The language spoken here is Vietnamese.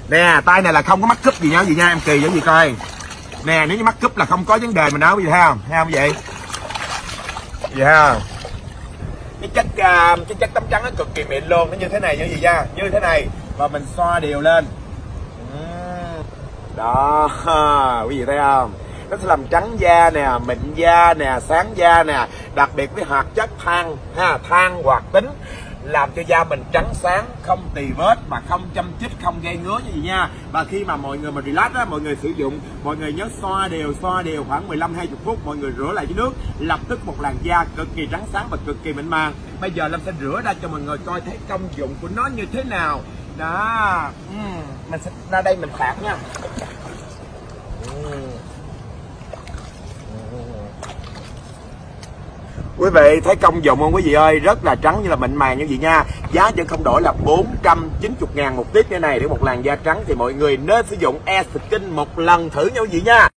Nè, tay này là không có mắc cúp gì nha quý vị nha, em kỳ giống gì coi. Nè, nếu như mắc cúp là không có vấn đề mà nói, quý vị thấy không? Thấy không quý vị? Gì ha? Cái chất tấm trắng nó cực kỳ mịn luôn, nó như thế này như gì nha, như thế này và mình xoa đều lên. Đó, quý vị thấy không? Nó sẽ làm trắng da nè, mịn da nè, sáng da nè, đặc biệt với hoạt chất than ha, than hoạt tính làm cho da mình trắng sáng, không tì vết mà không châm chích, không gây ngứa như gì nha. Và khi mà mọi người mà relax á, mọi người sử dụng, mọi người nhớ xoa đều khoảng 15-20 phút, mọi người rửa lại với nước, lập tức một làn da cực kỳ trắng sáng và cực kỳ mịn màng. Bây giờ Lâm sẽ rửa ra cho mọi người coi thấy công dụng của nó như thế nào. Đó, mình sẽ ra đây mình phạt nha. Quý vị thấy công dụng không quý vị ơi, rất là trắng như là mịn màng như vậy nha. Giá vẫn không đổi là 490.000 một tiếp như này để một làn da trắng thì mọi người nên sử dụng E-Skin một lần thử nha quý vị nha.